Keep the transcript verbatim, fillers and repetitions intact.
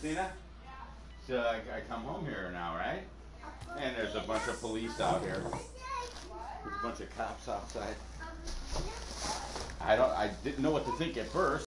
Christina? So I, I come home here now, right? And there's a bunch of police out here. There's a bunch of cops outside. I don't. I didn't know what to think at first.